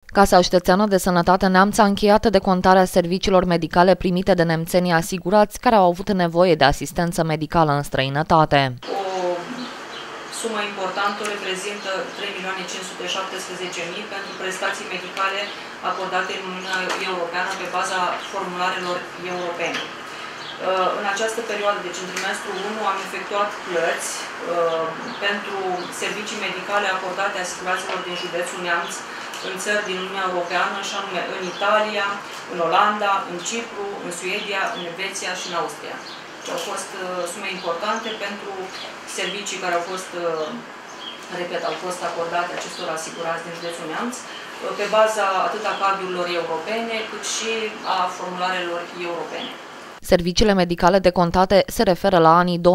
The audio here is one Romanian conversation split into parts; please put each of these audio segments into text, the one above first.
Casa Județeană de Sănătate Neamț a încheiat decontarea serviciilor medicale primite de nemțenii asigurați care au avut nevoie de asistență medicală în străinătate. O sumă importantă reprezintă 3.517.000 pentru prestații medicale acordate în Uniunea Europeană pe baza formularelor europene. În această perioadă, deci în trimestrul 1, am efectuat plăți pentru servicii medicale acordate asiguraților din județul Neamț în țări din Uniunea Europeană, și anume în Italia, în Olanda, în Cipru, în Suedia, în Elveția și în Austria. Deci au fost sume importante pentru servicii care au fost, repet, au fost acordate acestor asigurați din județul Neamț pe baza atât a cadrurilor europene cât și a formularelor europene. Serviciile medicale decontate se referă la anii 2014-2016.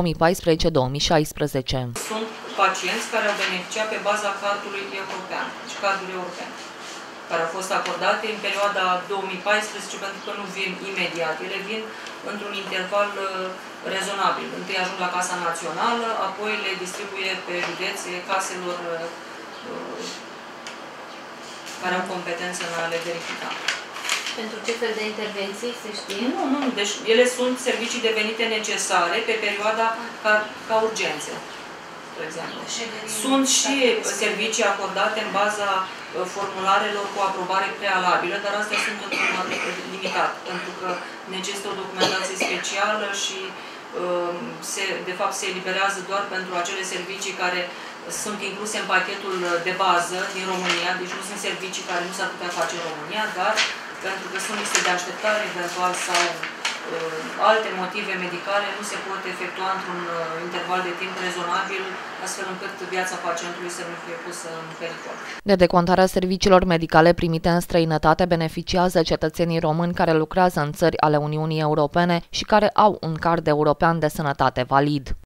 Sunt pacienți care au beneficiat pe baza cardului european, deci cardul european, care au fost acordate în perioada 2014, pentru că nu vin imediat, ele vin într-un interval rezonabil. Întâi ajung la Casa Națională, apoi le distribuie pe județe caselor care au competență în a le verifica. Pentru ce fel de intervenții, se știe? Nu. Deci ele sunt servicii devenite necesare pe perioada ca urgențe, de exemplu. Sunt și servicii acordate în baza formularelor cu aprobare prealabilă, dar astea sunt într-un număr limitat, pentru că necesită o documentație specială și de fapt se eliberează doar pentru acele servicii care sunt incluse în pachetul de bază din România, deci nu sunt servicii care nu s-ar putea face în România, dar pentru că sunt liste de așteptare eventual sau alte motive medicale, nu se pot efectua într-un interval de timp rezonabil, astfel încât viața pacientului să nu fie pusă în pericol. De decontarea serviciilor medicale primite în străinătate beneficiază cetățenii români care lucrează în țări ale Uniunii Europene și care au un card european de sănătate valid.